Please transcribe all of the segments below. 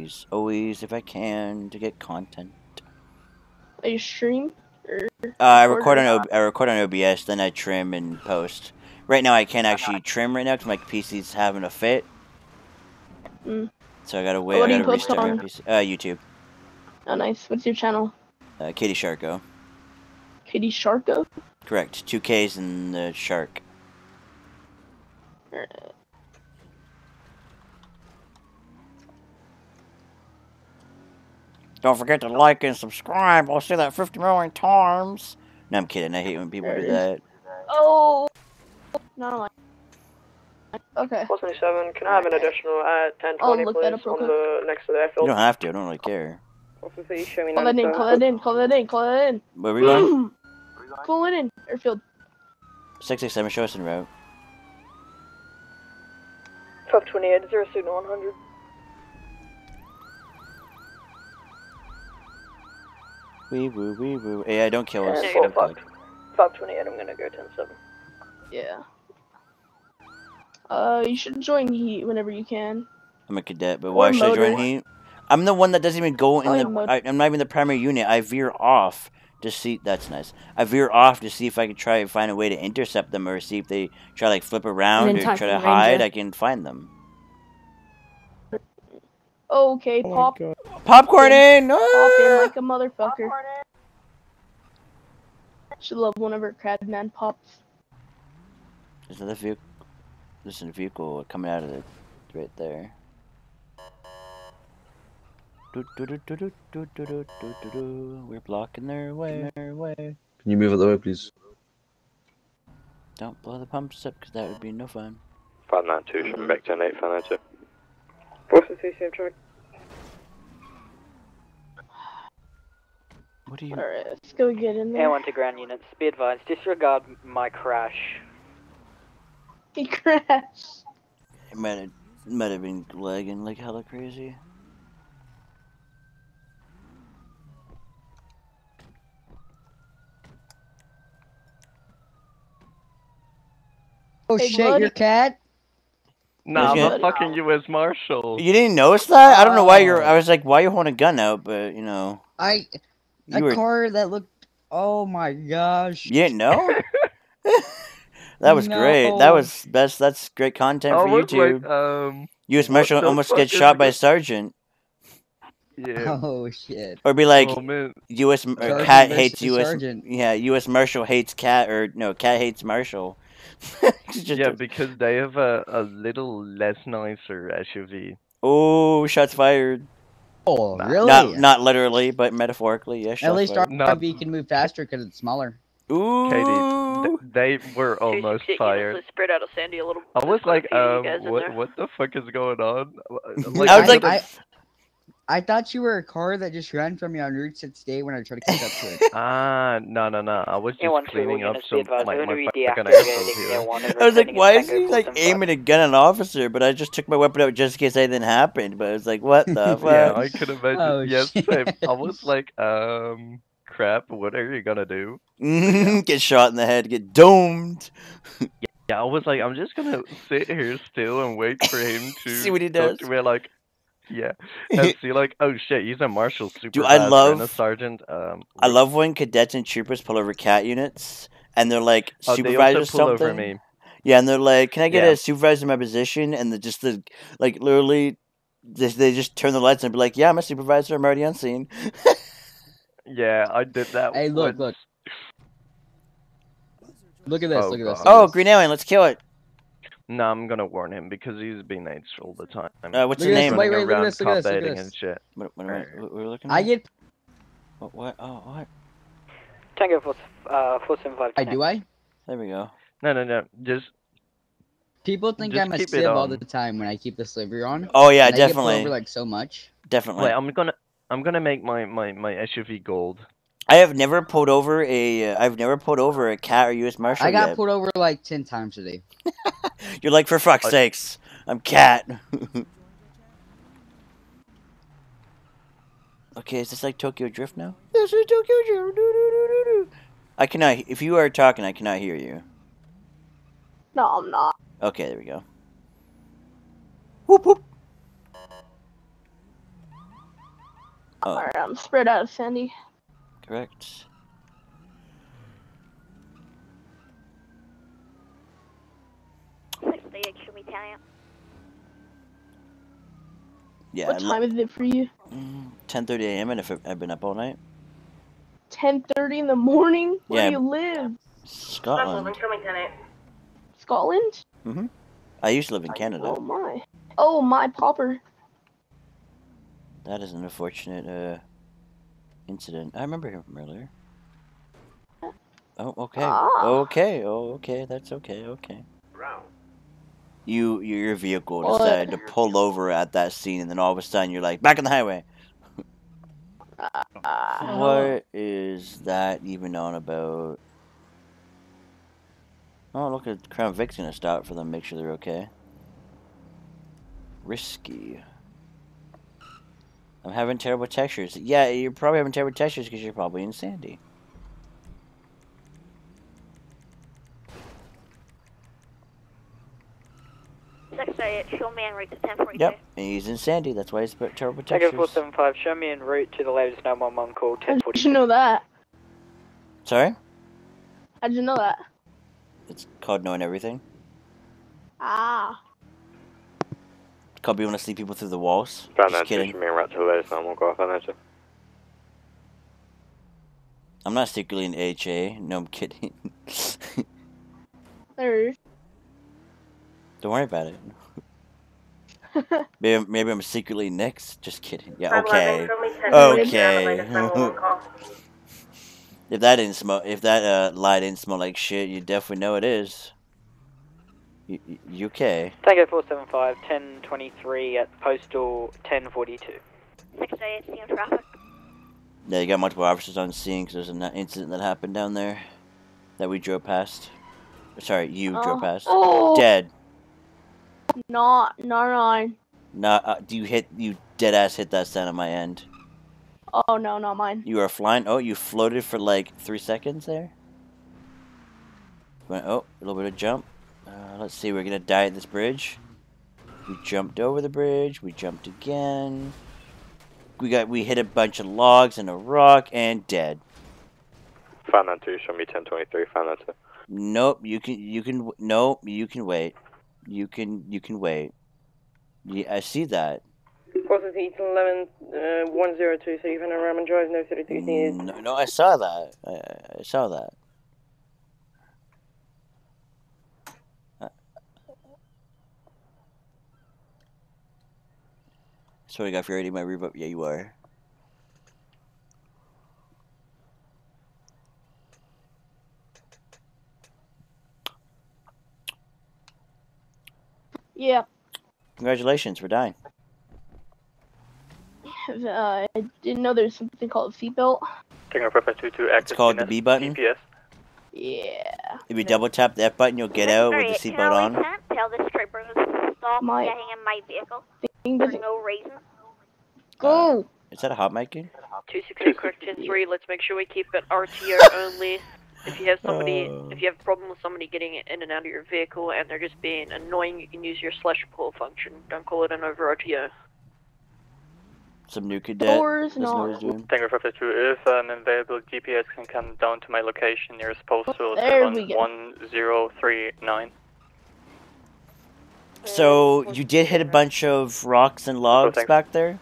always, if I can, to get content. You stream? Or I record on OBS, then I trim and post. Right now, I can't actually trim right now because my PC's having a fit. So I gotta wait. What do I you gotta post restart on? my PC. YouTube. Oh, nice. What's your channel? Katie Sharko. Katie Sharko? Correct. 2 Ks and the shark. Don't forget to like and subscribe. I'll say that 50 million times. No, I'm kidding. I hate when people do that. Oh! No, okay. 427, can I have an additional at 1020, look please, that up real on quick. the next to the airfield? You don't have to. I don't really care. Call that in, call that in, call that in, call that in. Where are we going? Call it in, airfield. 667, show us en route. 1228, 0 signal 100. Wee woo, wee woo. Yeah, don't kill us. Yeah, 528, I'm gonna go 10-7. Yeah. You should join Heat whenever you can. I'm a cadet, but why should I join Heat? I'm the one that doesn't even go in I'm not even the primary unit. I veer off to see. That's nice. I veer off to see if I can try and find a way to intercept them, or see if they try like flip around or try to hide. I can find them. Okay, pop. Popcorn in! Pop in like a motherfucker. Should love whenever Crabman pops. There's another vehicle. There's a vehicle coming out of it right there. We're blocking their way. Can you move out the way, please? Don't blow the pumps up, because that would be no fun. 592, shipping back 10-8, 592. What's the CCM truck? What do you... Alright, let's go get in there. Air 1 to ground units, be advised, disregard my crash. He crashed. It might have been lagging like hella crazy. Oh hey, shit, your cat? Nah, I'm a fucking U.S. Marshal. You didn't notice that? I don't know why you're... I was like, why are you holding a gun out? But, you know... car that looked... Oh my gosh. You didn't know? That was great. That was best. That's great content for YouTube. Like, U.S. Marshal almost gets shot by a sergeant. Yeah. Oh shit. Or be like, U.S. Cat hates U.S. Sergeant. Yeah, U.S. Marshal hates Cat, or no, Cat hates Marshal. Yeah, because they have a little less nicer SUV. Oh, shots fired. Oh, really? Not literally, but metaphorically. Yes. At least RB can move faster because it's smaller. Ooh. Katie, they were almost fired. Spread out of Sandy a little. I was like, what the fuck is going on? Like, I was like, I thought you were a car that just ran from me on Route 6A when I tried to catch up to it. No. I was just cleaning up some my fucking I was like, why is he like aiming a gun at an officer? But I just took my weapon out just in case anything happened. But I was like, what the fuck? Yeah, I could imagine. Oh, yes, shit. same. I was like, crap, what are you gonna do? Get shot in the head, get domed. Yeah, I was like, I'm just gonna sit here still and wait for him to see what he does. To me, like, yeah, and see like, oh shit, he's a marshal supervisor Dude, I love, and a sergeant. I love when cadets and troopers pull over cat units, and they're like supervisors they also pull something. over me. Yeah, and they're like, "Can I get a supervisor in my position?" And like literally, they just turn the lights and be like, "Yeah, I'm a supervisor. I'm already on scene." Yeah, I did that. Hey, look. Look at this, look at this. Oh, green alien, let's kill it. No, I'm gonna warn him because he's being H all the time. What's his name? Wait, look at this, cop look at baiting this. and shit. What we're looking at? I get... What? Oh, what? Tango 475. Do I? There we go. No. Just... People think I'm a civ all the time when I keep the sliver on. Oh, yeah, and definitely. I get pulled over, like, so much. Definitely. Wait, I'm gonna make my SUV gold. I have never pulled over a cat or U.S. Marshal I got yet. pulled over like 10 times today. You're like, for fuck's sakes, I'm cat. Okay, is this like Tokyo Drift now? This is Tokyo Drift. I cannot. If you are talking, I cannot hear you. No, I'm not. Okay, there we go. Whoop whoop. Oh. Alright, I'm spread out, Sandy. Correct. Yeah. What time is it for you? 10:30 a.m. and if I've been up all night. 10:30 in the morning? Where Yeah. do you live? Scotland. Scotland? Mm-hmm. I used to live in Canada. Oh my. Oh my popper. That is an unfortunate incident. I remember him from earlier. Oh, okay. Ah. Okay. Oh, okay. That's okay. Okay. Your vehicle What? decided to pull over at that scene, and then all of a sudden you're like, back on the highway. What is that even on about? Oh, look at Crown Vic's gonna stop for them, make sure they're okay. Risky. I'm having terrible textures. Yeah, you're probably having terrible textures because you're probably in Sandy. Show me en route to 1042. Yep, and he's in Sandy. That's why he's put terrible textures. Tango 475, show me en route to the latest 911 call, How'd 1042. you know that? Sorry? How'd you know that? It's called knowing everything. Ah. It's called being able to see people through the walls. Found Just that kidding. show me en route to the latest 911 call, found that. I'm not secretly an HA. No, I'm kidding. There. Don't worry about it. Maybe I'm secretly Nick's. Just kidding. Yeah, okay. Okay. If that didn't smell, if that lie didn't smell like shit, you definitely know it is. You okay? Tango 475, 1023 at postal 1042. 688 CM traffic. Yeah, you got multiple officers on scene because there's an incident that happened down there that we drove past. Sorry, you drove past. Oh. Dead. Not mine. Not. You dead ass hit that sound on my end. Oh no, not mine. You are flying. Oh, you floated for like 3 seconds there. Went, oh, a little bit of jump. Let's see. We're gonna die at this bridge. We jumped over the bridge. We jumped again. We hit a bunch of logs and a rock and dead. Found that too. Show me 1023. Found that too. Nope. You can. Nope. You can wait. You can wait. Yeah, I see that. Process 11, 102, so even a Ramen Drive, no 32 needed. No, I saw that. I saw that. Sorry, God, if you're reading my reverb. Yeah, you are. Yeah. Congratulations, we're dying. I didn't know there's something called seatbelt. Tango 522 active. It's called the B button. GPS. Yeah. If you double tap that button, you'll get out with the seatbelt on. Tell this trooper to stop My getting in my vehicle thing for doesn't no reason. go. Is that a hot mic? 268 correction 3, let's make sure we keep it RTO only. If you have somebody, if you have a problem with somebody getting in and out of your vehicle and they're just being annoying, you can use your slash pull function. Don't call it an over RTO. Some new cadet. Doors, Doesn't know what no. he's doing. Tango 522, if an available GPS can come down to my location nearest postal There we go. 1039. So you did hit a bunch of rocks and logs thanks. back there?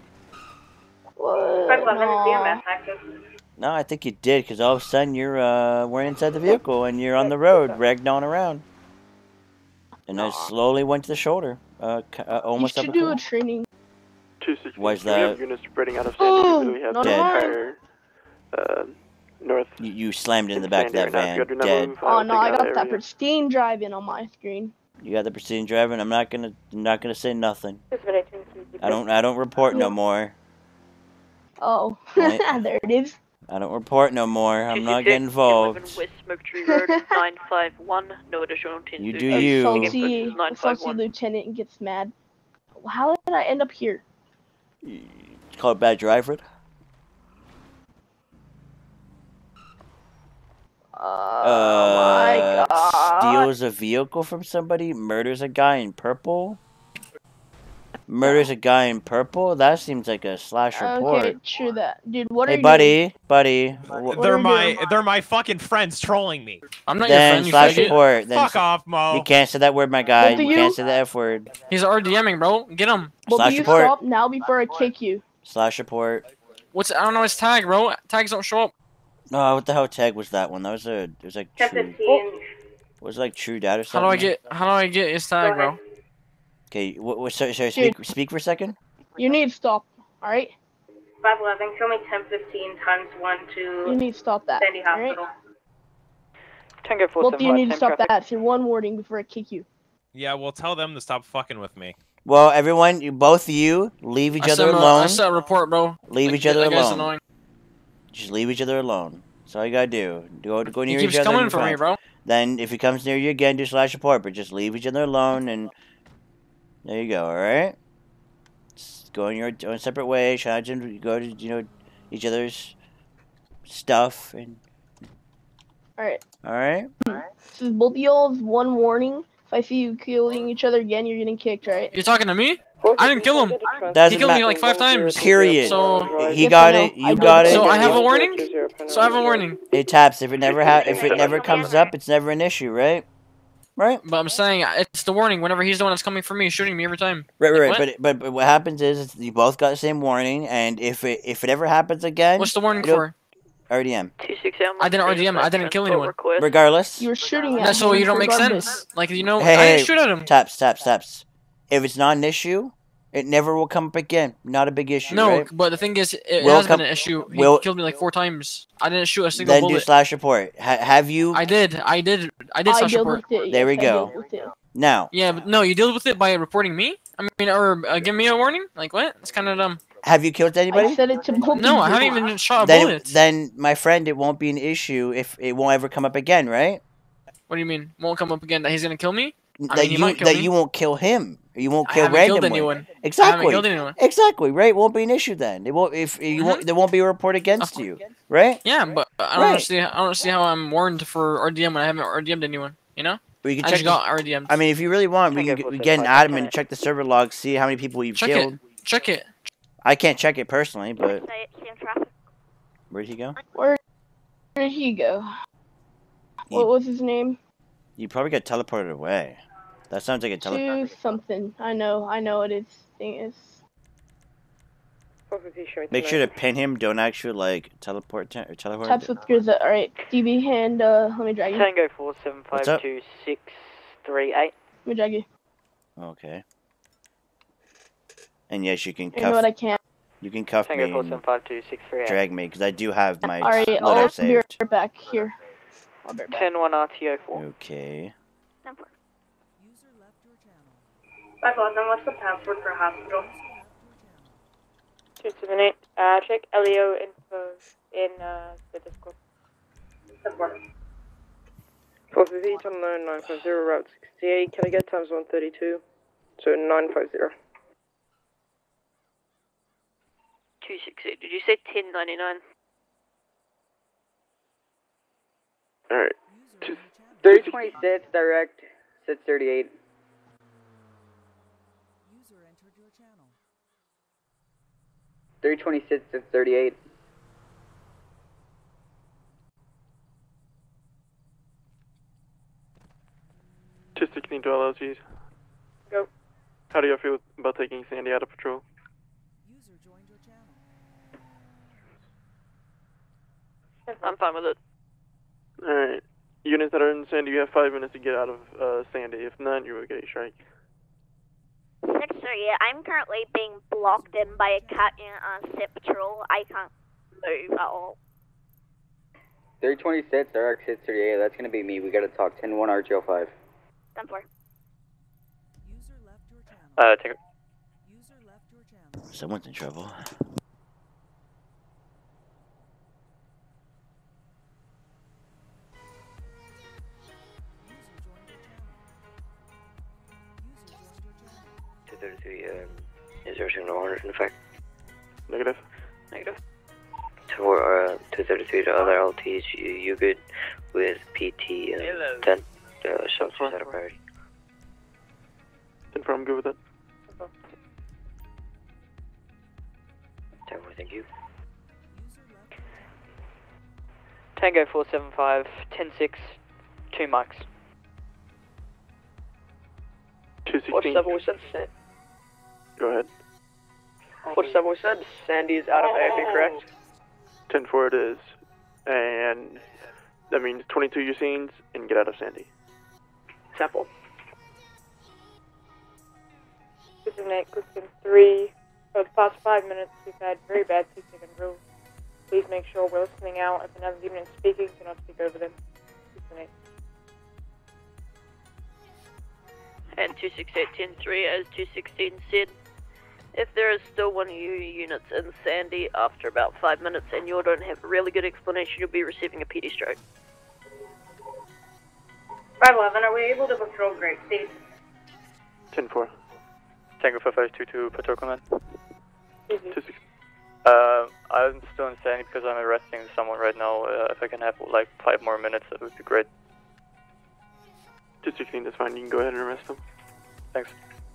What? No. No, I think you did, because all of a sudden we're inside the vehicle and you're on the road, ragdolling around. And I slowly went to the shoulder, You almost up should the do hill. a training. Why is We have that? units spreading out of Oh, Sandy. We have not the mine. entire north. You slammed in the back of that van, dead. Oh no, I got that pristine driving on my screen. You got the pristine driving. I'm not gonna say nothing. I don't report no more. Oh, Right. there it is. I don't report no more. I'm not 266, getting involved. 11 West Smoke Tree Road, 951, no additional 10. You do you. Salty lieutenant gets mad. How did I end up here? It's called bad driving. Oh my god. Steals a vehicle from somebody, murders a guy in purple. Murders a guy in purple? That seems like a slash report. Okay, true that. Dude, what are Hey, you buddy. They're my fucking friends trolling me. I'm not your Then friend, you slash faggot. report. Then Fuck off, Mo. you can't say that word, my guy. Both of You you? can't say the F word. He's RDMing, bro. Get him. Both Slash of you report. stop now before I kick you. Slash report. I don't know his tag, bro. Tags don't show up. Oh, what the hell tag was that one? That was it was like true. Was it like true data or How do something? I get his tag, bro? Okay, sorry, speak for a second. You need to stop, alright? 511, show me 1015 times 1 to You need to stop that, Sandy alright? Hospital. Tango Both of you 475, need to same stop traffic. that. It's your one warning before I kick you. Yeah, well, tell them to stop fucking with me. Well, everyone, both of you, leave each other I alone. set a report, bro. Leave each other that guy's alone. annoying. Just leave each other alone. That's all you gotta do. Go He near keeps each other. coming and for you're me, fine. bro. Then, if he comes near you again, do slash report. But just leave each other alone, and there you go. All right. Just go in your own separate way. Try to go to each other's stuff and. Alright. All right. This is both of y'all's one warning. If I see you killing each other again, you're getting kicked, right? You're talking to me? I didn't kill him. He Doesn't killed me matter. like 5 times. Period. So He got it. You got it. So I have a warning. So I have a warning. It taps. If it never comes up, it's never an issue, right? Right. But I'm saying it's the warning. Whenever he's the one that's coming for me, shooting me every time. Right. Like, But what happens is you both got the same warning, and if it ever happens again, What's the warning for? RDM. 267. I didn't RDM. I didn't kill anyone. Regardless. You were shooting at That's so him you don't make regardless. sense. Like I didn't Hey, shoot at him. Taps. If it's not an issue, it never will come up again. Not a big issue. No, right? but the thing is, it Will has come- been an issue. He will- killed me like 4 times. I didn't shoot a single Then bullet. do slash report. Have you? I did slash dealt report. with it, There we yes, I go. dealt with it. Now, Yeah, but no, you deal with it by reporting me. I mean, or giving me a warning. Like what? It's kind of dumb. have you killed anybody? I said it to both No, of I you. haven't even shot a Then, bullet. then, my friend, it won't be an issue if it won't ever come up again, right? What do you mean? Won't come up again? That he's gonna kill me? I That mean, he might kill me. you won't kill him. You won't I kill haven't killed randomly. anyone. I haven't Exactly. killed anyone. Exactly. Right. Won't be an issue then. It won't. If you won't, there won't be a report against you. Right. Yeah, but I don't see. I don't see how I'm warned for RDM when I haven't RDM'd anyone. You know? But you can I check just got RDM'd. I mean, if you really want, we can get an admin, check the server logs, see how many people you've Check killed. it. Check it. I can't check it personally, but Same traffic. where'd he go? Where did he go? What was his name? You probably got teleported away. That sounds like a teleport. To something. I know it is. Thing is. Make sure to pin him. Don't actually like teleport or teleport. Taps with Grizza. Alright, DB hand. Let me drag you. Tango What's up? 4752638. Let me drag you. Okay. And yes, you can You know what? I can't. You can cuff Tango me and 4752638. drag me because I do have my Alright, loadout I'll be saved. right back. Here. I'll be right back. 10-1 RTO4. Okay. 511, what's the password for hospital? 278. Check LEO info in the Discord. 450 unknown 950 route 68. Can I get times 132? So 950. 268. Did you say 1099? Alright. 326 direct 638. User entered your channel. 326 638. Just sticking to LLGs. Go. How do you feel about taking Sandy out of patrol? User joined your channel. I'm fine with it. Alright. Units that are in Sandy, you have 5 minutes to get out of Sandy. If not, you will get a strike. 638. I'm currently being blocked in by a cat in SIP patrol. I can't move at all. 326 direct 638. That's gonna be me. We gotta talk 10-1 RTO5. 10-4. User left your channel. Take it. User left your channel. Someone's in trouble. User joined your channel. 233, is there signal on it in effect? Negative. Negative. 233 to other LTs, you good with PT 10? Shots set a priority. Confirm, good with it. thank you. Tango 475, 10-6, 2 mics. 216. What's up, we said? Go ahead. What's up, we said? Sandy is out of AFP, correct? 10-4 it is. And that means 22 your scenes and get out of Sandy. Temple. This is Nate, Clifton 3. For the past 5 minutes, we've had very bad 2-second rules. Please make sure we're listening out. If another unit is speaking, do not speak over them. This is Nate. And 268-10-3, as 216 said, if there is still one of your units in Sandy after about 5 minutes and you don't have a really good explanation, you'll be receiving a PD stroke. 511, are we able to patrol Grape State? 10-4. Tango 5522, patrol command. 216. I'm still in Sandy because I'm arresting someone right now. If I can have like 5 more minutes, that would be great. 216, that's fine. You can go ahead and arrest them. Thanks.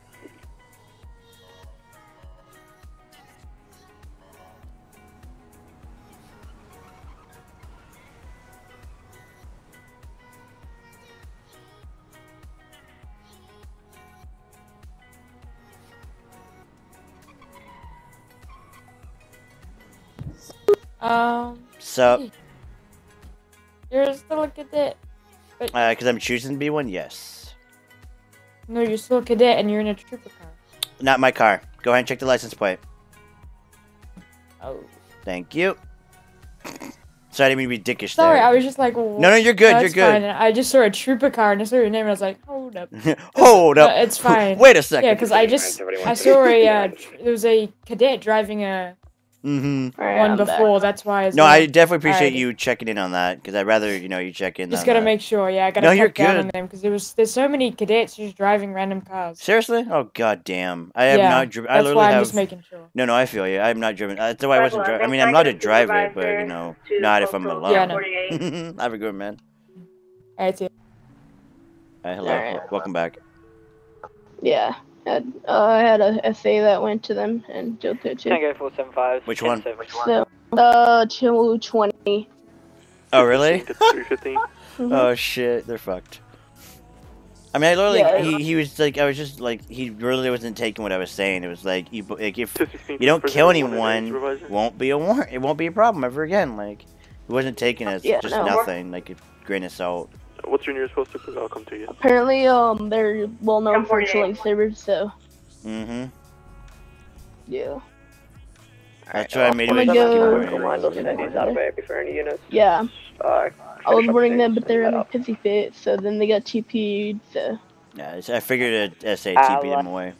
So, You're still a cadet. But because I'm choosing to be one, yes. no, you're still a cadet and you're in a trooper car. Not my car. Go ahead and check the license plate. Oh. Thank you. Sorry, I didn't mean to be dickish Sorry, there. I was just like, well, No, you're good, that's you're good. fine. I just saw a trooper car and I saw your name and I was like, hold up. Hold up. It's fine. Wait a second. Yeah, because I saw there was a cadet driving a Mm-hmm. one before. That's why. No, I definitely appreciate you checking in on that because I'd rather you check in. Just on gotta that. make sure. Yeah, I gotta No, you're cut down good. on them because there's so many cadets just driving random cars. Seriously? Oh god damn! I have Yeah, not driven. I that's literally why I'm have. just making sure. No, I feel you. I have not driven. That's why I wasn't driving. I mean, I'm allowed to drive it, but not if I'm alone. Yeah, I know. Have a good man. Alright, see ya. Hello. Alright. Welcome back. Yeah. I had a SA that went to them and jailed there too. Tango 475. Which one? So, 220. Oh really? 315. Oh shit, they're fucked. I mean, I literally, Yeah. he was like, I was just like, he really wasn't taking what I was saying. It was like, if you don't kill anyone, won't be a warrant. It won't be a problem ever again. Like, he wasn't taking it as Yeah, just no. nothing, like a grain of salt. What's your nearest postal? Because I'll come to you. Apparently, they're well known for killing sabers, so Mm-hmm. yeah. That's why I made I'm it. gonna go. Out of AFP for any units. Yeah. I was warning them, but they're in a up. pissy fit, so then they got TP'd, so Yeah, I figured a SATP him away.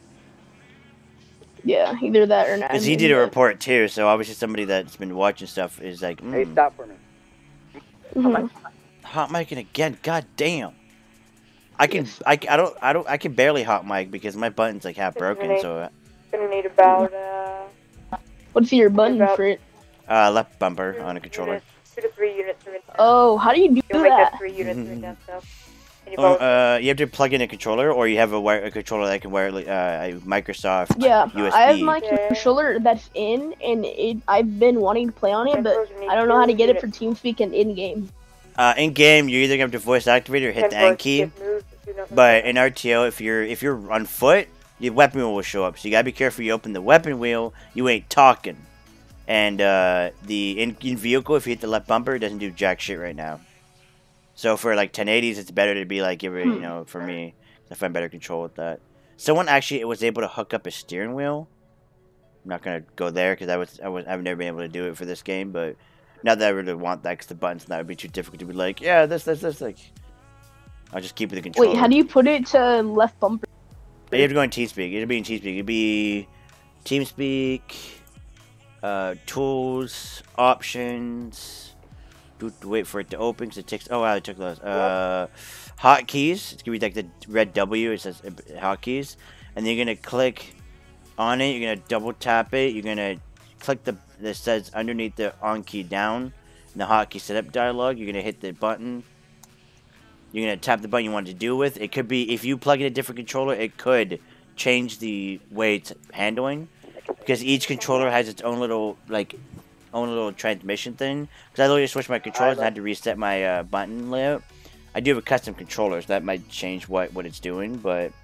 yeah, either that or not. Because he did a report too, so obviously somebody that's been watching stuff is like, Hey, stop for me. hot micing again. God damn. I can barely hot mic because my button's like half broken. So Gonna need about What's your button for it? left bumper on a controller. 2 to 3 units are in. Oh, how do you do You'll make that? that 3 units are in down south. And you Oh, both- you have to plug in a controller, or you have a controller that can wire a Microsoft Yeah, USB. I have my controller that's in, and I've been wanting to play on it, but I don't know how to get it for TeamSpeak and in-game. In game, you're either gonna have to voice activate or hit the N key. But in RTO, if you're on foot, your weapon wheel will show up. So you gotta be careful. You open the weapon wheel, you ain't talking. And the in vehicle, if you hit the left bumper, it doesn't do jack shit right now. So for like 1080s, it's better to be like, for me, I find better control with that. Someone actually was able to hook up a steering wheel. I'm not gonna go there because I've never been able to do it for this game, but not that I really want that because the buttons that would be too difficult to be like, yeah, this, like. I'll just keep it the controller. Wait, how do you put it to left bumper? You have to go in TeamSpeak. It'll be in TeamSpeak. It'll be TeamSpeak, tools, options. Wait for it to open because it takes. Oh wow, it took those. Hotkeys. It's gonna be like the red W. It says hotkeys, and then you're gonna click on it. You're gonna double tap it. You're gonna click that says underneath the on key down in the hotkey setup dialog. You're gonna hit the button. You're going to tap the button you want to do with. It could be, if you plug in a different controller, it could change the way it's handling. because each controller has its own little transmission thing. Because I literally switched my controllers and had to reset my button layout. I do have a custom controller, so that might change what it's doing, but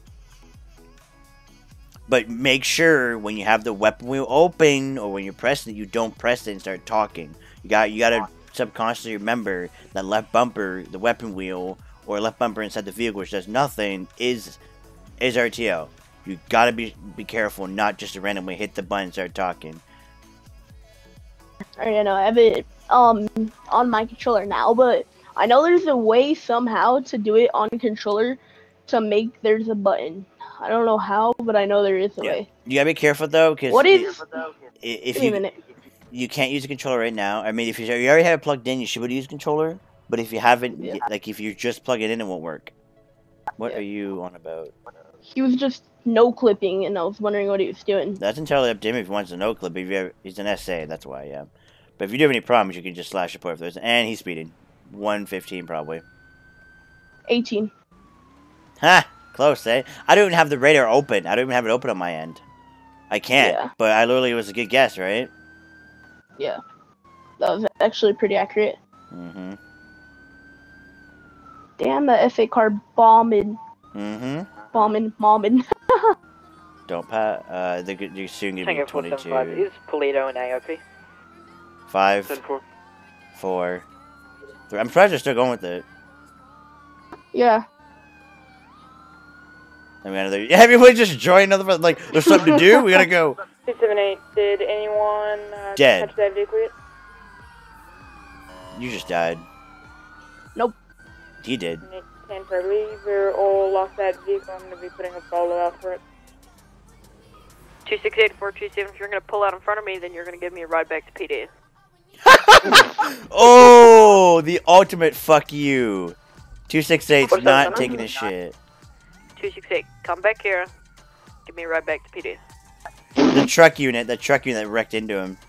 make sure when you have the weapon wheel open or when you're pressing it, you don't press it and start talking. You gotta subconsciously remember that left bumper, the weapon wheel, or left bumper inside the vehicle, which does nothing, is RTO. You gotta be careful, not just to randomly hit the button and start talking. Alright, I know I have it on my controller now, but I know there's a way somehow to do it on controller to make there's a button. I don't know how, but I know there is a way. You gotta be careful though, because if you can't use a controller right now. I mean, if you already have it plugged in, you should be able to use a controller. But if you haven't, like if you just plug it in, it won't work. What are you on about? He was just no clipping, and I was wondering what he was doing. That's entirely up to him if he wants to no clip. He's an SA, that's why, yeah. But if you do have any problems, you can just slash report if there's. And he's speeding, 115 probably. 18. Ha! Close, eh? I don't even have the radar open. I don't even have it open on my end. I can't, but I literally was a good guess, right? Yeah. That was actually pretty accurate. Mm-hmm. Damn, that FA car bombing. Mm-hmm. Mobbing. Don't pat. They're soon gonna be 22. Is Polito an AOP? 5. 10-4. 4. 3. I'm surprised they're still going with it. Yeah. I mean, everybody just join another. Like, there's something to do. We gotta go. 278. Did anyone Dead. touch that vehicle yet? You just died. Nope. He did. 10 per leave. We're all off that vehicle. I'm gonna be putting a follow out for it. 268-427. If you're gonna pull out in front of me, then you're gonna give me a ride back to PD. Oh, the ultimate fuck you. 268's not taking his shit. 268, come back here. Give me a ride back to PD. The truck unit that wrecked into him.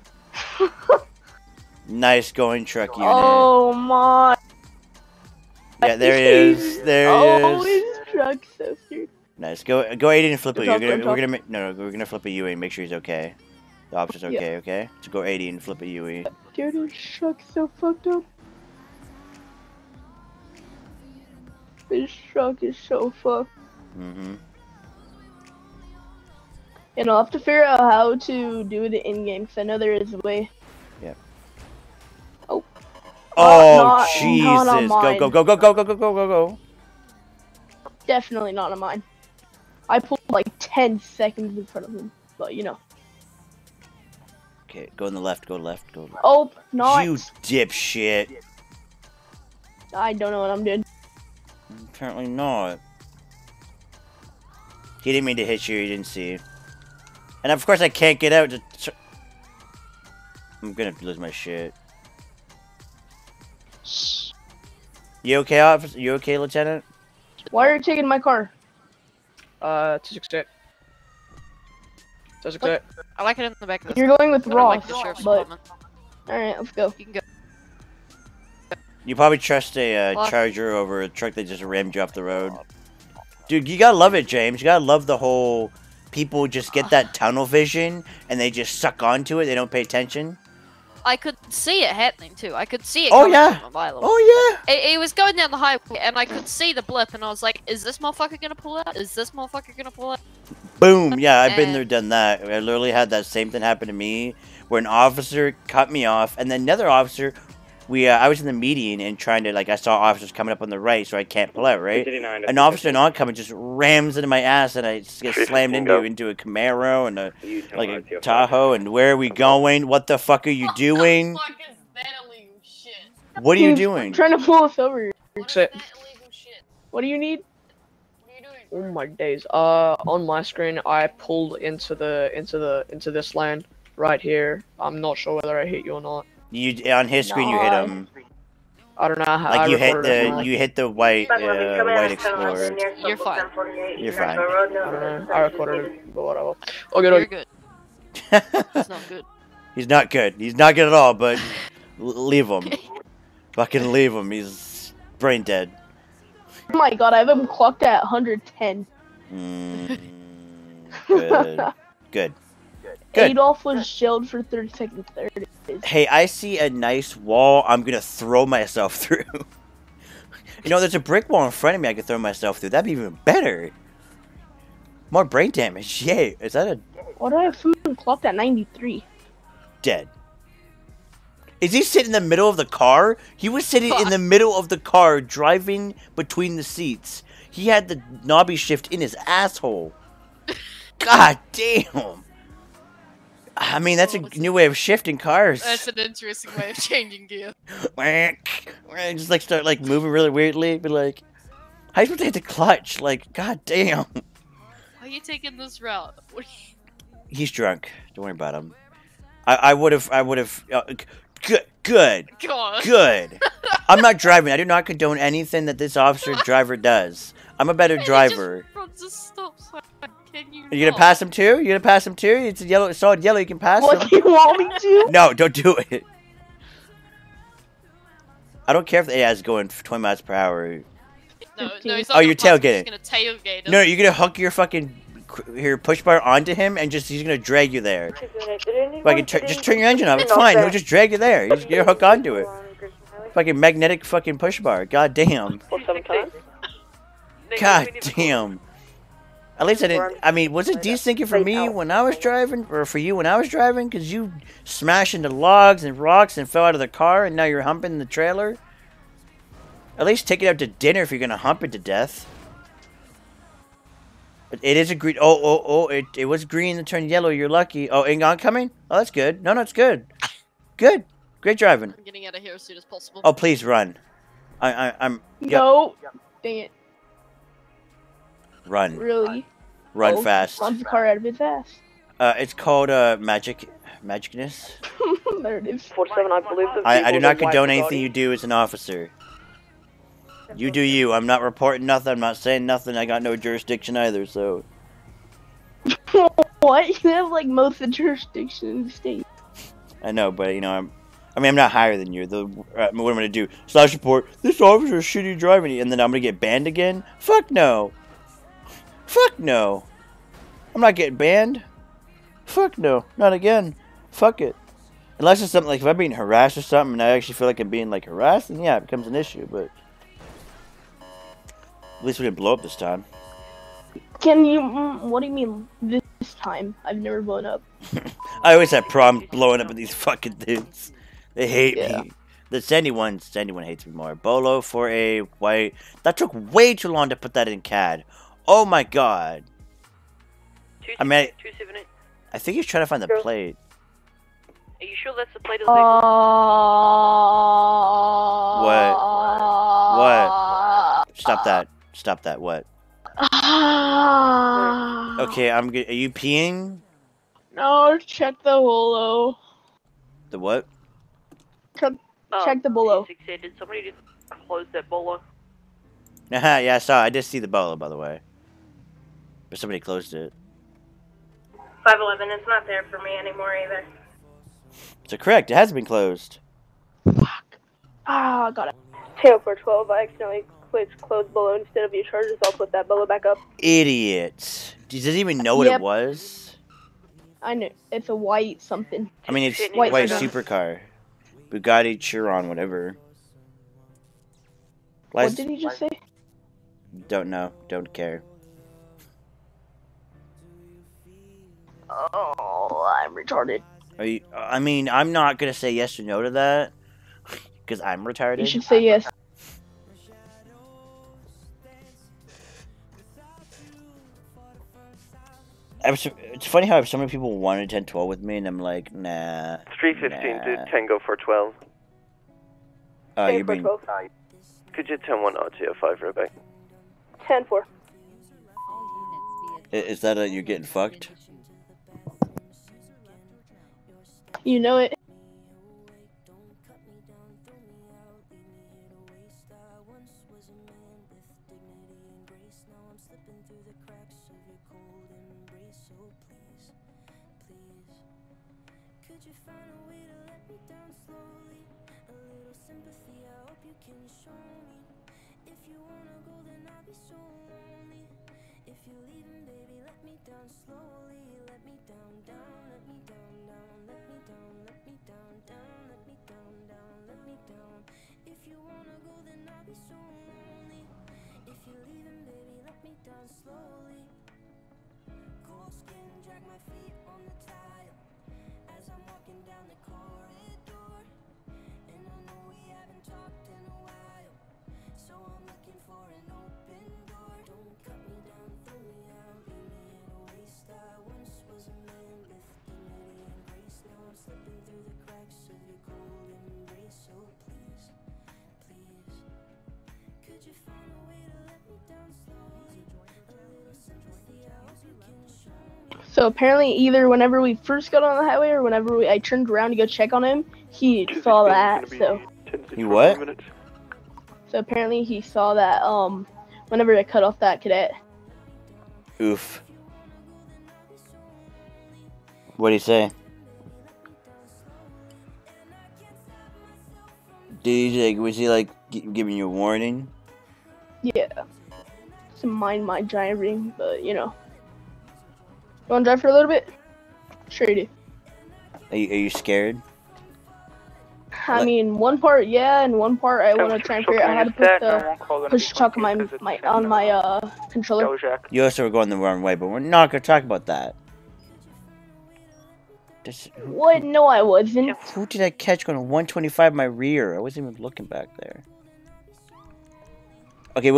Nice going, truck unit. Oh my. Yeah, there he is. There he is. His truck's so screwed. Nice. Go 80 and flip a UE. We're gonna flip a UE and make sure he's okay. The officer's okay, okay? So go 80 and flip a UE. Dude, his truck's so fucked up. This truck is so fucked. Mm-hmm. And I'll have to figure out how to do the in-game, because I know there is a way. Yep. Oh. Oh, Jesus. Go. Definitely not on mine. I pulled like 10 seconds in front of him, but you know. Okay, go on the left, go left. Oh, not. You dipshit. I don't know what I'm doing. Apparently not. He didn't mean to hit you, he didn't see. And of course I can't get out. I'm gonna lose my shit. You okay, officer? You okay, Lieutenant? Why are you taking my car? 268. 268. I like it in the back of the. You're going with Ross, like the sheriff's but... department. Alright, let's go. You can go. You probably trust a Charger over a truck that just rammed you off the road. Dude, you gotta love it, James. You gotta love the whole... People just get that tunnel vision, and they just suck onto it. They don't pay attention. I could see it happening too. I could see it Oh, coming yeah. from a mile away. Oh, yeah. It was going down the highway, and I could see the blip, and I was like, is this motherfucker gonna pull out? Is this motherfucker gonna pull out? Boom! Yeah, I've been there, done that. I literally had that same thing happen to me, where an officer cut me off, and then another officer, I was in the meeting and trying to, like, I saw officers coming up on the right, so I can't pull out, right? An officer not coming just rams into my ass, and I just get slammed into a Camaro and a Tahoe, and where are we going? What the fuck are you doing? What are you doing? I'm trying to pull us over. Sit. What do you need? Oh my days. On my screen, I pulled into this lane right here. I'm not sure whether I hit you or not. You on his screen, you hit him. I don't know how. Like I you hit the white Explorer. You're fine. You're fine. I don't know. I recorded it, but whatever. Okay, You're good. It's not good. He's not good. He's not good at all. But leave him. Fucking leave him. He's brain dead. Oh my god, I have him clocked at 110. Good. Good. Good. Adolf was jailed for 32nd 30 days. Hey, I see a nice wall. I'm gonna throw myself through. You know, there's a brick wall in front of me I could throw myself through. That'd be even better. More brain damage. Yay. Is that a... Why do I have food clocked at 93? Dead. Is he sitting in the middle of the car? He was sitting in the middle of the car, driving between the seats. He had the knobby shift in his asshole. God damn. I mean, that's a new way of shifting cars. That's an interesting way of changing gear. Just like start like moving really weirdly, but like, how you supposed to hit the clutch? Like, god damn. Why are you taking this route? What are you... He's drunk. Don't worry about him. I would have. Good. God. Good. I'm not driving. I do not condone anything that this officer driver does. I'm a better driver. Runs a stop sign. Can you? Are you gonna pass him too? You gonna pass him too? It's a yellow, solid yellow. You can pass him. What do you want me to? No, don't do it. I don't care if the AI is going 20 miles per hour. No, he's not Oh, you're tailgating. He's gonna tailgate him. No, you're gonna hook your fucking push bar onto him and he's gonna drag you there. Like, just turn your engine off. It's fine. He'll just drag you there. You're hook onto it. Fucking magnetic fucking push bar. God damn. God damn. At least I didn't. I mean, was it desyncing for me when I was driving, or for you when I was driving? Because you smashed into logs and rocks and fell out of the car, and now you're humping the trailer. At least take it out to dinner if you're gonna hump it to death. But it is a green. Oh! It was green and turned yellow. You're lucky. Oh, ain't oncoming? Oh, that's good. No, it's good. Good. Great driving. I'm getting out of here as soon as possible. Oh, please run. I'm. No. Dang it. Run. Really? Run fast. Run the car out of his ass. It's called magicness. There it is. 47, I believe. I do not condone anything you do as an officer. You do you. I'm not reporting nothing. I'm not saying nothing. I got no jurisdiction either. So. What? You have like most of the jurisdiction in the state. I know, but you know, I'm not higher than you. What am I gonna do? Slash report. This officer is shitty driving, and then I'm gonna get banned again? Fuck no. Fuck no. I'm not getting banned. Fuck no. Not again. Fuck it. Unless it's something like if I'm being harassed or something and I actually feel like I'm being like harassed, then yeah, it becomes an issue, but at least we didn't blow up this time. Can you, what do you mean this time? I've never blown up. I always have problems blowing up with these fucking dudes. They hate me. The Sandy one hates me more. Bolo for a white. That took way too long to put that in CAD. Oh my god. I mean, I think he's trying to find the plate. Are you sure that's the plate of the vehicle? What? Stop that. Stop that. What? Okay, I'm good. Are you peeing? No, check the bolo. The what? Check the bolo. Did somebody just close that bolo? Yeah, I saw. I did see the bolo, by the way. But somebody closed it. 511, it's not there for me anymore either. So correct, it has been closed. Fuck. Ah, got it. Tail 412, I accidentally clicked close bolo instead of your charges. I'll put that bolo back up. Idiot. Does he even know what it was? I know. It's a white something. I mean, it's white supercar. Bugatti Chiron, whatever. What did he just say? Don't know. Don't care. Oh, I'm retarded. Are you? I mean, I'm not gonna say yes or no to that because I'm retarded. You should say yes. It's funny how so many people wanted 10-12 with me, and I'm like, nah. 315 to Tango 412. You mean? Could you 10-1 RTO5 Rebecca? 10-4. Is that you're getting fucked? You know it. So apparently, either whenever we first got on the highway or whenever I turned around to go check on him, he saw that. So. He what? So apparently he saw that. Whenever I cut off that cadet. Oof. What'd he say? Was he like giving you a warning? Yeah. To mind my driving, but you know. You wanna drive for a little bit? Sure you do. Are you scared? I mean, one part yeah, and one part I want to try and figure out how to put the push chuck on my controller. You also were going the wrong way, but we're not gonna talk about that. What? No, I wasn't. Who did I catch going 125 in my rear? I wasn't even looking back there. Okay,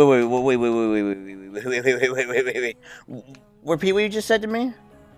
wait. Repeat what you just said to me?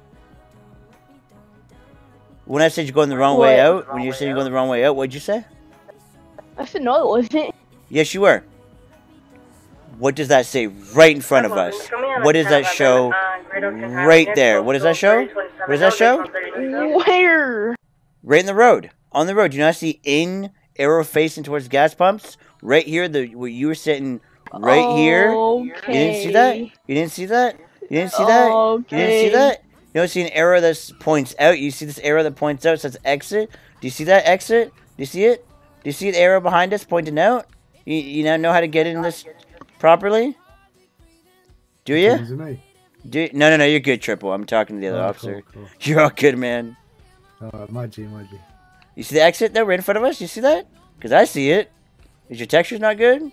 When I said you're going the wrong way out, when you said you're going the wrong way out, what'd you say? I said no, it wasn't. Yes, you were. What does that say right in front of us? What does that show right there? What does that show? What does that show? Where? Right in the road. On the road. Do you not see in arrow facing towards gas pumps? Right here, where you were sitting right here. You didn't see that? You didn't see that? You didn't see that? You didn't see that? You don't see an arrow that points out. You see this arrow that points out, says exit. Do you see that exit? Do you see it? Do you see the arrow behind us pointing out? You now know how to get in this properly? Do you? No, you're good, Triple. I'm talking to the other officer. Cool. You're all good, man. My G. You see the exit there right in front of us? You see that? Because I see it. Is your texture's not good?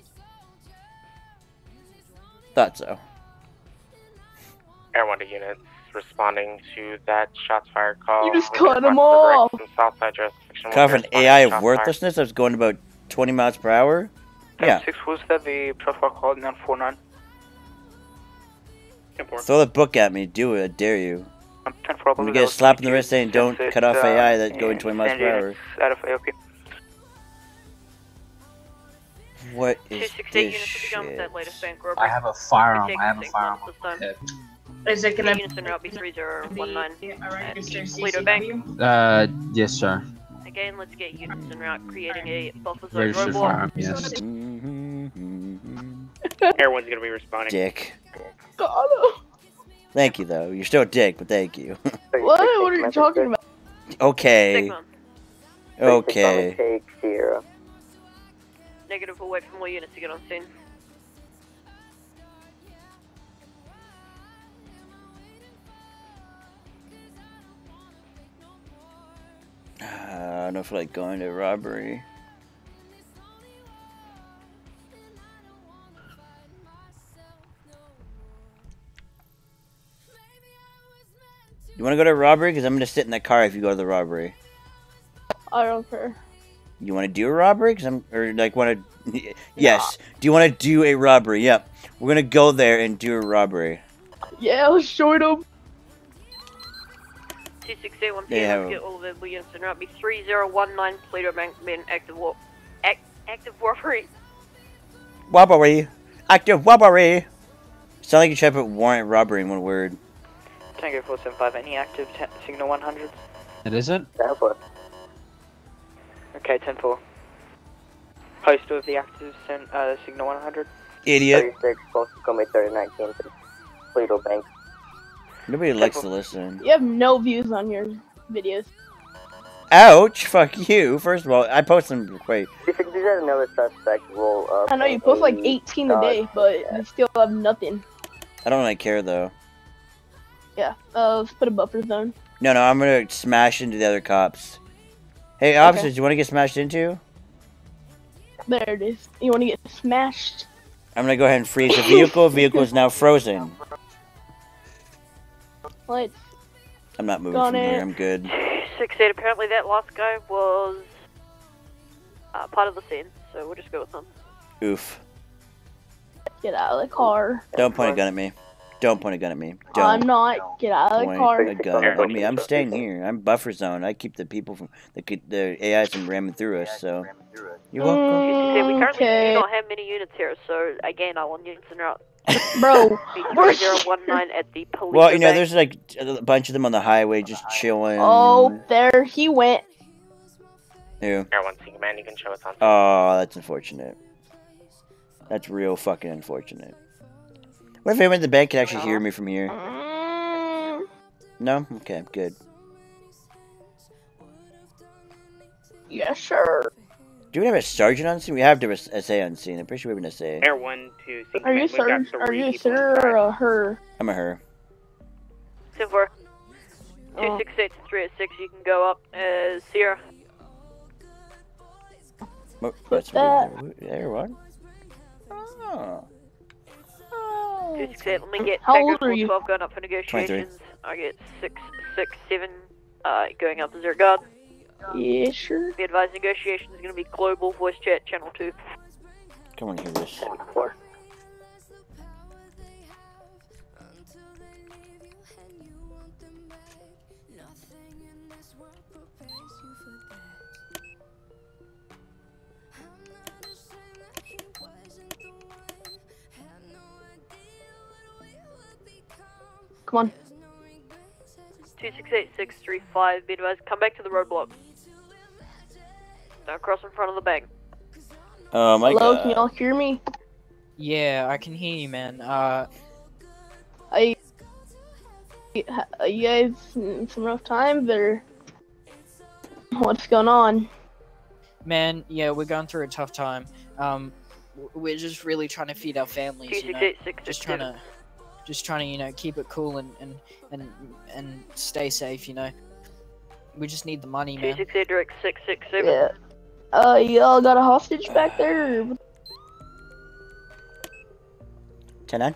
Thought so. Air 1 to units responding to that shots fired call. You just cut them off. Southside jurisdiction. Kind of an AI of worthlessness that was going about 20 miles per hour? Yeah. 6 was that the profile call 949. Throw the book at me. Do it. I dare you. You get a slap in the wrist saying don't cut off AI that's going 20 miles per hour. Out of AOP. What is this shit? I have a firearm. Is it gonna be units in route B3019 at Toledo Bank? Yes, sir. Again, let's get units en route, creating a buffer zone Registered roadblock. firearm, yes. Everyone's gonna be responding. Dick. Thank you, though. You're still a dick, but thank you. What? What are you talking about? Okay. Okay. Negative, we'll wait for more units to get on scene. I don't feel like going to robbery. You want to go to robbery? Because I'm going to sit in that car if you go to the robbery. I don't care. You want to do a robbery? Yes. Do you want to do a robbery? Yep. We're going to go there and do a robbery. Yeah, I'll show them. 2681 PM, let's get all of the units en route. B3019, Toledo Bank, main active robbery. Robbery. Active robbery. Sound like you tried to put warrant robbery in one word. Tango 475, any active signal 100? It isn't? Okay, 10-4. Post of the active signal 100. Idiot. 36, close to Comey 3019 to Toledo Bank. Nobody likes to listen. You have no views on your videos. Ouch! Fuck you. First of all, I post them. Wait. These are another suspect roll up. I know you post like 18 a day, but you still have nothing. I don't really care though. Yeah. Let's put a buffer zone. No, I'm gonna smash into the other cops. Hey, officers, you want to get smashed into? There it is. You want to get smashed? I'm gonna go ahead and freeze the vehicle. Vehicle is now frozen. Let's. I'm not moving from here. I'm good. 6-8. Apparently that last guy was part of the scene, so we'll just go with him. Oof. Get out of the car. Don't point a gun at me. Don't point a gun at me. Don't. I'm not. Get out of the car. Point a gun at me. I'm staying here. I'm buffer zone. I keep the people from the AIs from ramming through us. So you're welcome. We currently do not have many units here, so again, I want units in route. Bro, we're 019 at the police. Well, you know, there's like a bunch of them on the highway just chilling. Oh, there he went. Who? Air 1 Sigma Man, you can show us on. Oh, that's unfortunate. That's real fucking unfortunate. What if anyone in the bank can actually hear me from here? No? Okay, good. Yes, sir. Do we have a sergeant on scene? We have to have a SA on scene. I'm pretty sure we have an SA. Air 1 to Sigma Are you Man, sir? Are you a sir or a her? I'm a her. 10-4. 268 to 386, you can go up as Sierra. Oh, that's there, what? Oh. 268, let me get How Tango old are you? 12 going up for negotiations. 23. I get 667 going up as their guard. Yeah, sure. Be advised, negotiations is going to be global voice chat channel 2. Come on, hear this. 4. Come on. 268-635, be advised, come back to the roadblock. Don't cross in front of the bank. Oh my Hello, god. can y'all hear me? Yeah, I can hear you, man. You guys in some rough times, or what's going on? Man, yeah, we're going through a tough time. We're just really trying to feed our families, you know? Just trying to, you know, keep it cool and stay safe, you know. We just need the money, man. 268 direct 667. Yeah. Y'all got a hostage back there? 10-9.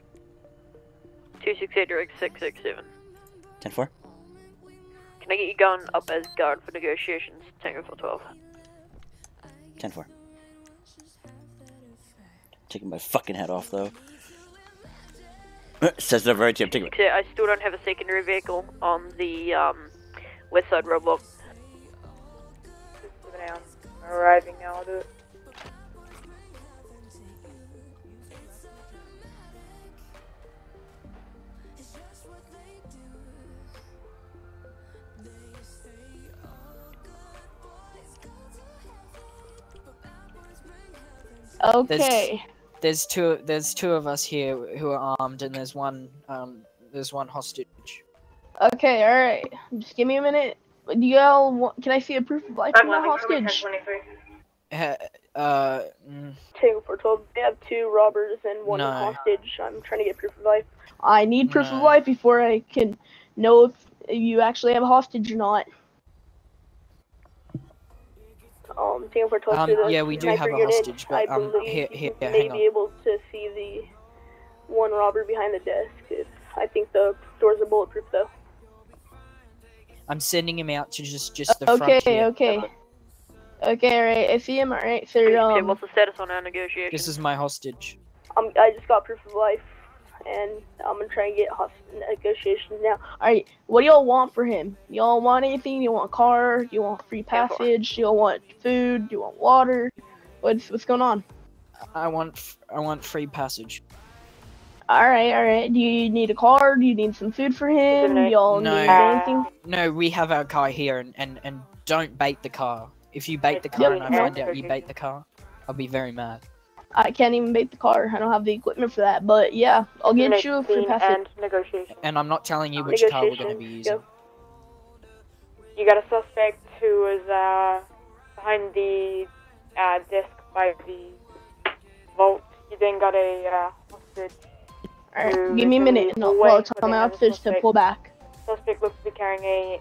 268 direct 667. 10-4. Can I get you going up as guard for negotiations? Tango 412. 10-4. Taking my fucking head off though. Says the very I'm taking it. I still don't have a secondary vehicle on the west side roadblock. Arriving now, I'll do it. Okay. There's two of us here who are armed, and there's one hostage. Okay, alright. Just give me a minute. Do y'all want, can I see a proof of life from the hostage? Tango 412, they have 2 robbers and 1 hostage. I'm trying to get proof of life. I need proof of life before I can know if you actually have a hostage or not. Tango 412, yeah, we do have a hostage, but here, may be able to see the 1 robber behind the desk. I think the doors are bulletproof, though. I'm sending him out to just the front here. Okay, alright, I see him, alright, so, okay, what's the status on our negotiations? This is my hostage. I just got proof of life, and I'm gonna try and get negotiations now. Alright, what do y'all want for him? Y'all want anything? You want a car? You want free passage? You want food? You want water? What's going on? I want free passage. Alright. Do you need a car? Do you need some food for him? Y'all need anything? No, we have our car here, and don't bait the car. If you bait the car and I find out you bait the car, I'll be very mad. I can't even bait the car. I don't have the equipment for that. But yeah, I'll get you a free passage. And I'm not telling you which car we're going to be using. You got a suspect who is behind the desk by the vault. You then got a hostage Alright, give me a minute and I'll tell my officers to pull back. Suspect looks to be carrying a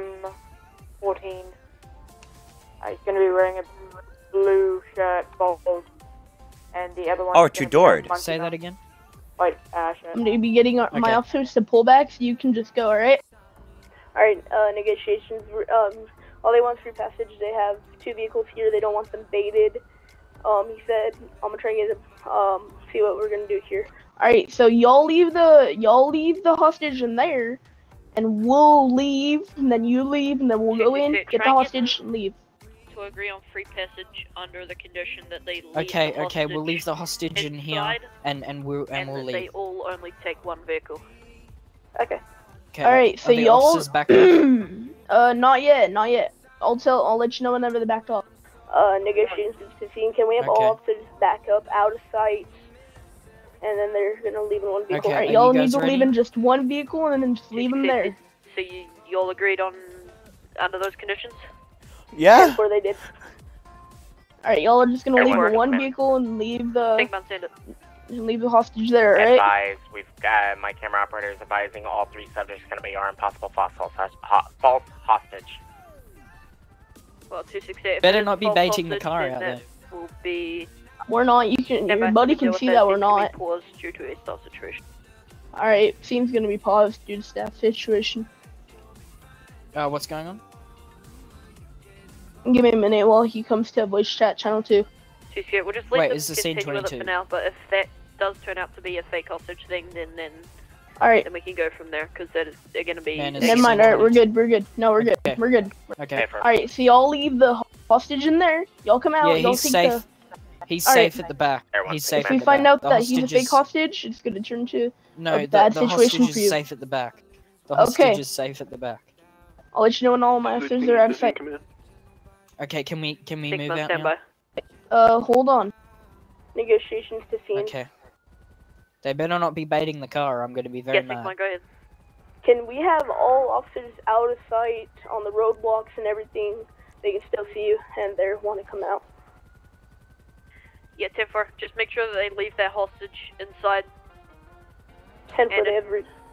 M14. He's going to be wearing a blue shirt, bold, and the other one. Oh, two-doored. Say that again. White shirt. I'm gonna be getting my officers to pull back, so you can just go. Alright. Alright. Negotiations. All they want is free passage. They have 2 vehicles here. They don't want them baited. He said, I'm gonna try and get see what we're gonna do here. Alright, so y'all leave the hostage in there, and we'll leave, and then you leave, and then we'll go in, get the hostage, and leave. To agree on free passage under the condition that they leave Okay, we'll leave the hostage in here, and we'll leave. They all only take 1 vehicle. Okay. Okay. Alright, so y'all. Officers back up? Not yet. I'll let you know whenever they're backed up. Negotiations to see. Can we have all officers back up out of sight? And then they're gonna leave in 1 vehicle. Alright, y'all need to leave in just 1 vehicle and then just leave them there. So you all agreed on under those conditions? Yeah. Before they did. Alright, y'all are just gonna leave in 1 vehicle and leave the hostage there, right? Advise, we've got my camera operator is advising all 3 subjects going to be armed, possible false hostage. Well, 268. Better not be baiting the car out there. Will be. We're not. Your buddy can see that we're not. Paused due to a staff situation. Alright, scene's gonna be paused due to staff situation. What's going on? Give me a minute while he comes to voice chat channel 2. We'll just leave is the scene 22? For now, but if that does turn out to be a fake hostage thing, then alright. Then we can go from there, because they're gonna be. Never mind. Alright, we're good. No, we're good. We're good. Okay. Alright, so y'all leave the hostage in there. Y'all come out. Yeah, he's safe. He's safe at the back. He's safe. If we find out that he's a fake hostage, it's gonna turn to a bad situation for you. The hostage is safe at the back. The hostage is safe at the back. I'll let you know when all my officers are out of sight. Okay, can we move out now? Hold on. Negotiations to scene. Okay. They better not be baiting the car. I'm gonna be very mad. Go ahead. Can we have all officers out of sight on the roadblocks and everything? They can still see you, and they want to come out. Yeah, 10-4. Just make sure that they leave that hostage inside. 10-4, they have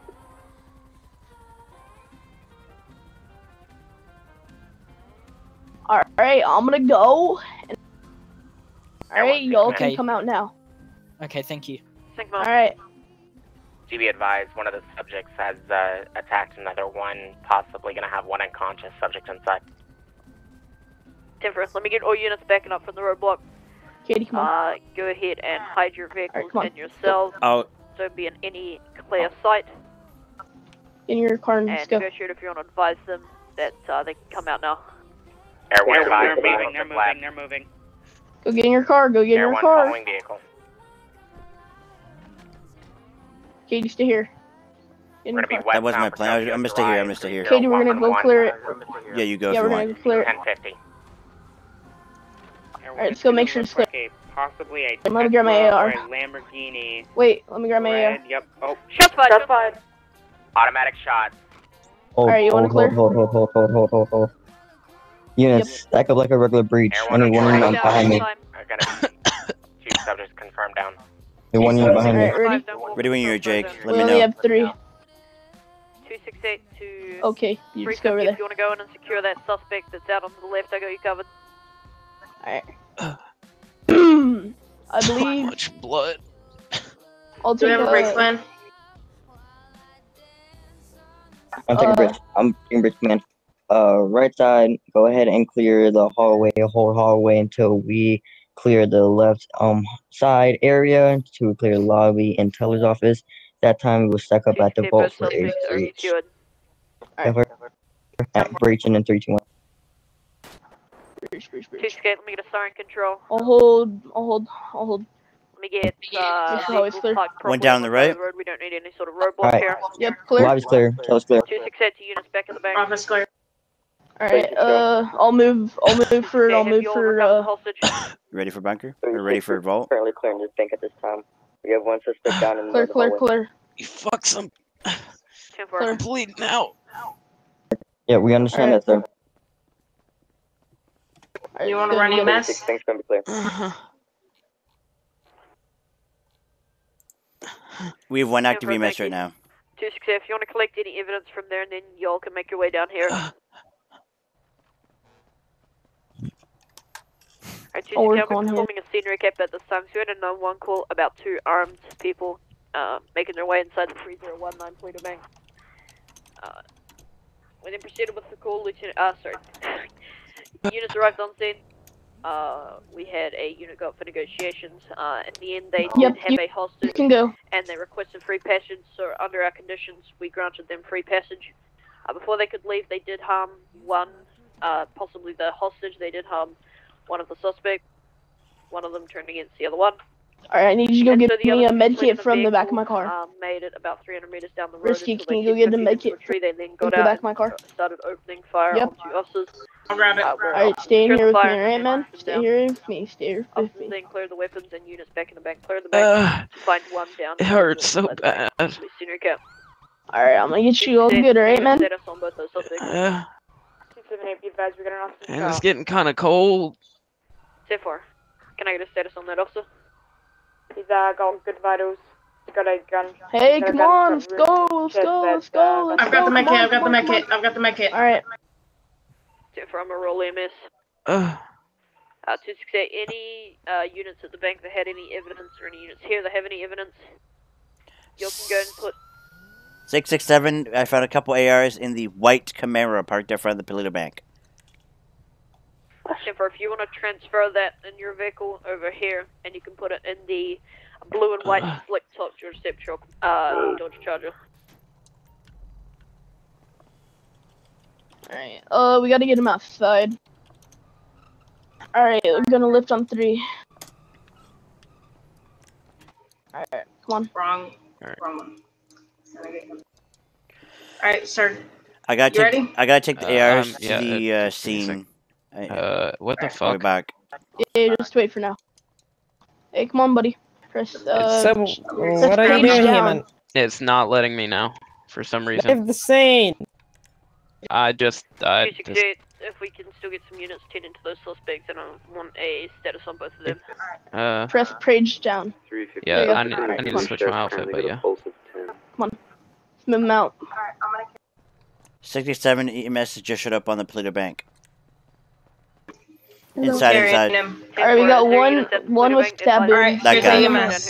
Alright, I'm gonna go. Alright, y'all can come out now. Okay, thank you. Alright. To be advised, one of the subjects has attacked another one, possibly going to have 1 unconscious subject inside. 10-4, let me get all units backing up from the roadblock. Katie, come on. Go ahead and hide your vehicles and yourselves. Oh. Don't be in any clear sight. In your car and go. Negotiate if you want to advise them that they can come out now. Air 1 they're moving. Go get in your car. Go get in your car. Following vehicle. Katie, stay here. That was my plan. I'm gonna stay here. I'm gonna stay here. Katie, we're gonna go clear it. Yeah, you go. Yeah, we're gonna clear it. 1050. Alright, let's go make sure it's clear. Possibly a let me grab my AR. Lamborghini. Wait, let me grab my AR. Yep. Oh. Shots fired. Automatic shots. Alright, you wanna clear? Hold. Units, stack up like a regular breach. Only 1 unit behind me. I got 2 subjects confirmed down. The 1 unit behind me. Ready when you're, Jake. Let we me only know. have 3. 268 to. Okay, you just go over there. If you want to go in and secure that suspect that's out on the left, I got you covered. Alright. I believe. Much blood. I'll Do we take have a break plan? I'm taking bridge. I'm taking bridge command. Right side, go ahead and clear the hallway, whole hallway until we clear the left side area to clear the lobby and teller's office. That time we will stack up at the vault for a breach. Breaching in 3, 2, 1. Breach. Let me get a siren control. I'll hold. Let me get clear. One down the right. We don't need any sort of roadblock here. Yep, clear. Lobby's clear. Teller's clear. 268 to units back in the back. Office clear. Alright, I'll move for. Ready for bunker? Or ready for vault? Currently clearing this bank at this time. We have 1 suspect down in the Clear. You fuck some. I'm bleeding out. Yeah, we understand that, sir. You want to run EMS? Things going to be clear. We have one active 10-4, EMS thank right you. now. 268, if you want to collect any evidence from there, then y'all can make your way down here. Alright, 268, I'm performing a scene recap at this time. So we had a 911 call about 2 armed people making their way inside the 3019 Pluto Bank. We then proceeded with the call. Units arrived on scene. We had a unit go up for negotiations. In the end, they did have a hostage. You can go. And they requested free passage. So under our conditions, we granted them free passage. Before they could leave, they did harm one, possibly the hostage. They did harm one of the suspects. One of them turned against the other one. Alright, I need you to go And get so the me a other med people in kit from the back of my vehicle, car. Made it about 300 meters down the road. Risky, until can they you go get the med kit tree. They then from got the out back of my car? and started opening fire on 2 officers. I'll grab it. Alright, stay in here with me, alright, man? Stay here with me, stay here with Officers me. then clear the weapons and units back in the bank. Clear the bank. Find one down. It hurts so bad. Senior cap. Alright, I'm gonna get you all good, alright, man? Status on both those suspects. 278, be advised, we're gonna officer. And it's getting kind of cold. 10-4. Can I get a status on that officer? He's got good vitals. He's got a gun. Hey, come on, let's go, let's go, let's go, let's go. I've got the med come kit, on, I've got the come med on, kit, come on. I've got the med kit. Alright. 10-4, I'm gonna roll EMS. 268, any units at the bank that had any evidence, or any units here that have any evidence, you can go and put... 667, I found a couple ARs in the white Camaro parked in front of the Paleto Bank. 10-4, if you want to transfer that in your vehicle over here, and you can put it in the blue and white slick top George Step truck, Dodge Charger. Alright, we gotta get him outside. Alright, we're gonna lift on 3. Alright, come on. Wrong one. Alright, sir. I gotta take the ARs to yeah, the scene. What the I'll fuck? be back. Yeah, just wait for now. Hey, come on, buddy. Press, So, what are you doing here, man? It's not letting me now, for some reason. Leave the scene. I just 268, if we can still get some units tending to those suspects, and I want a status on both of them. Press page down. Yeah, I need to switch my outfit, but yeah. Come on. Let's move him out. 67 EMS just showed up on the Paleto Bank. Inside. Alright, we got one with stab wound. That guy.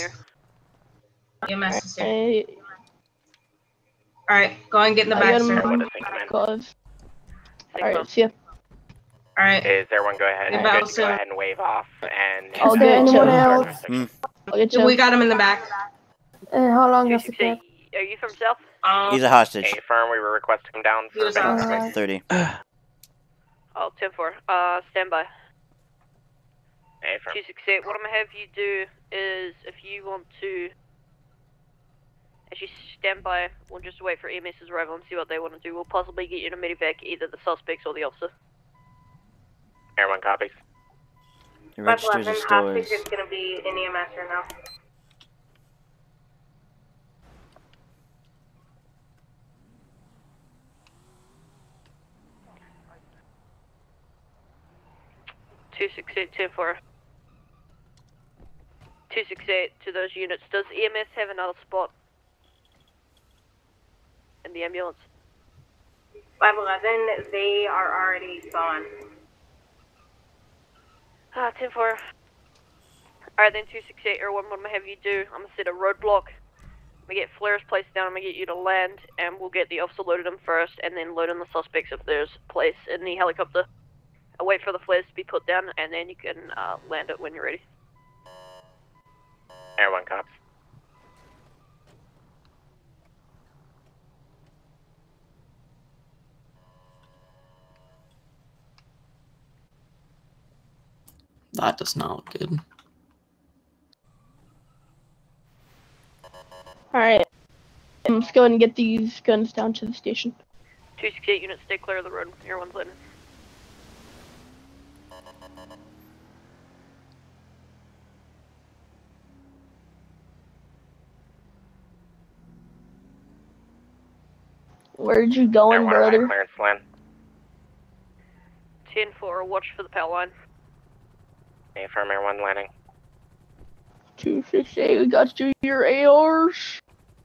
EMS is here. Alright, go and get in the I back, got him. sir. Alright, see ya. Alright. Is everyone go ahead and wave off and... I'll get anyone else. I'll get you. We got him in the back. How long does it take? Are you from South? He's a hostage. A firm, we were requesting him down for bank. 30. Oh, 10-4. Stand by. A firm. 268, what I'm gonna have you do is, if you want to... Actually, stand by. We'll just wait for EMS's arrival and see what they want to do. We'll possibly get you to medevac either the suspects or the officer. Everyone copies. The registers are still Hostage is gonna be in EMS right now. Two 268 to those units. Does EMS have another spot in the ambulance? 511, they are already gone. 10-4. Alright then, 268 or what I'm gonna have you do, I'm gonna set a roadblock. I'm gonna get flares placed down, I'm gonna get you to land, and we'll get the officer loaded in first, and then load in the suspects if there's place in the helicopter. I'll wait for the flares to be put down, and then you can land it when you're ready. Everyone cops. That does not look good. Alright. Let's go ahead and get these guns down to the station. 268 units, stay clear of the road. Everyone's landing. Where'd you going, Everyone brother? clearance land. 10-4, watch for the power line. A firm, everyone landing. 268, we got you your ARs.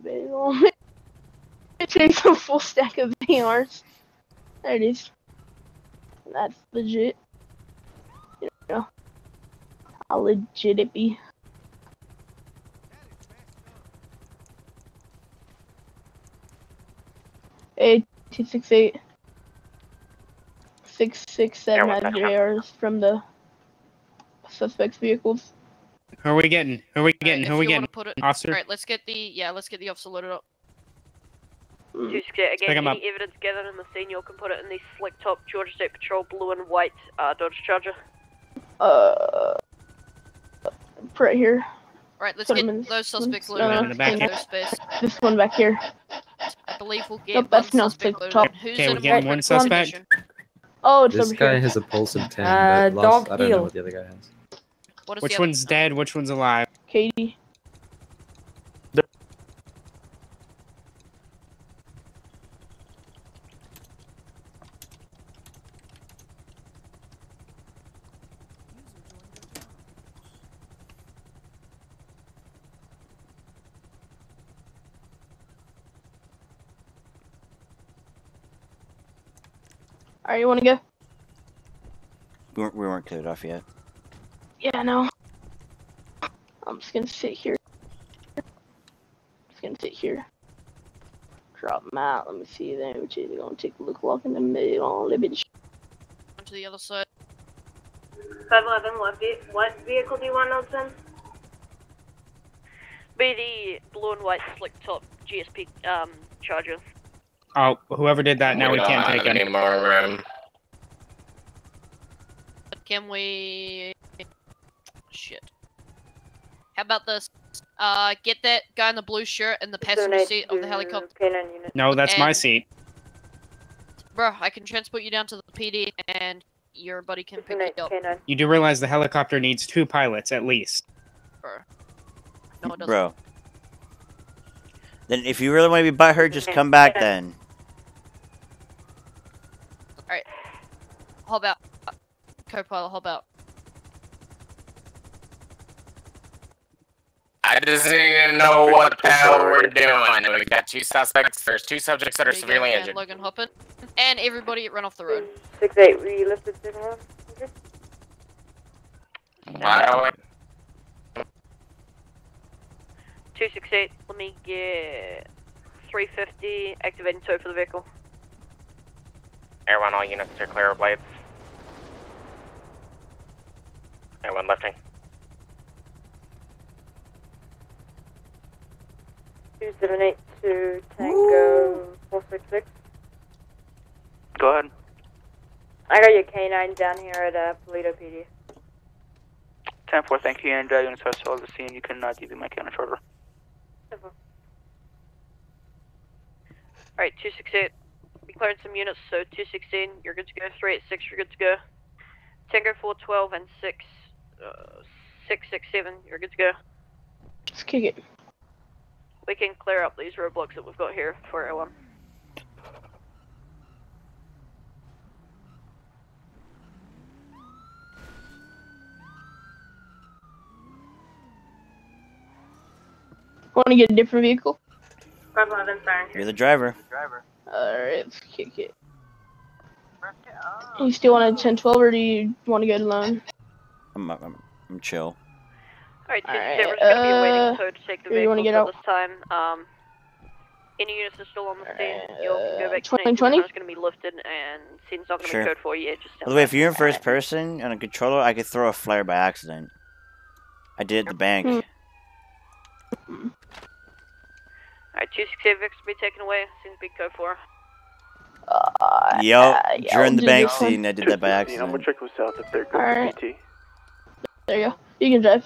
It takes a full stack of ARs. There it is. That's legit. You know how legit it be. Hey, 268. 667 has ARs from the suspect's vehicles. Who are we getting? Who are we getting? Who are we getting? Officer? Alright, let's get the officer loaded up. Again, any evidence gathered in the scene, you can put it in the slick top Georgia State Patrol blue and white Dodge Charger. Right here. Alright, let's get those suspects loaded in the space. This one back here. I believe we'll get Nope, that's not slick top. Okay, we're getting one suspect. Oh, it's this over guy here. has a pulse of 10, but Lost, I don't know what the other guy has. Which one's dead? Which one's alive? Katie. Alright, you wanna go? We weren't cleared off yet. Yeah, no. I'm just gonna sit here. Drop them out. Let me see then. Which is gonna take a look walk in the middle. Let me to the other side. 511, what vehicle do you want, Nelson? Be the blue and white slick top GSP Charger. Oh, whoever did that, now we can't take any more room. Can we... Shit. How about this? Get that guy in the blue shirt in the passenger seat of the helicopter. No, that's my seat. Bro, I can transport you down to the PD and your buddy can pick you up. You do realize the helicopter needs 2 pilots at least. Bro. No, it doesn't. Bro. Then if you really want to be butthurt, just come back then. Alright. Hop out. Co-pilot, hop out. I just need to know what the hell we're doing. We got 2 suspects. There's 2 subjects that are severely injured. Logan, hop in. And everybody run off the road. 6-8, were you listed signal? Why don't we... 268, let me get 350, activating tow for the vehicle. Everyone, all units are clear of blades. Everyone lifting. 278 to Tango 466. Go ahead. I got your K9 down here at Polito PD. 10-4, thank you, and units are still at the scene. You cannot DB my counter shorter. Alright, 268, we cleared some units, so 216, you're good to go. 386, you're good to go. Tango 412 and 667, you're good to go. Let's kick it. We can clear up these roadblocks that we've got here for everyone. Want to get a different vehicle? 511, sorry. You're the driver. Alright, let's kick it. You still want a 1012 or do you want to go alone? I'm chill. Alright, 267, we're just going to be waiting to take the vehicle get for out? this time. Any units are still on the scene, you all can go back to 2020? the it's going to be lifted and scene's not going to Sure. be code for you yet. Just By the way, if you're in first person on a controller, I could throw a flare by accident. I did at the bank. Alright, 268 Vic's will be taken away. Seems to be code 4. During the bank scene, I did that by accident. I'm gonna check with South if they're good Alright. PT. There you go. You can drive.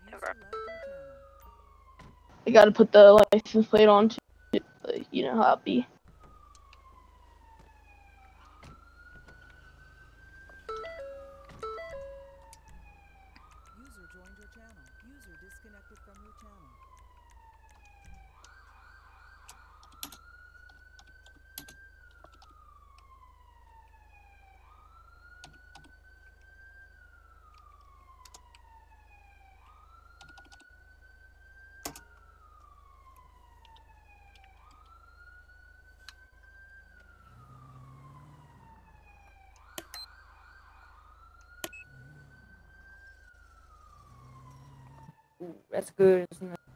I gotta put the license plate on too. You know how it be. That's good, isn't it?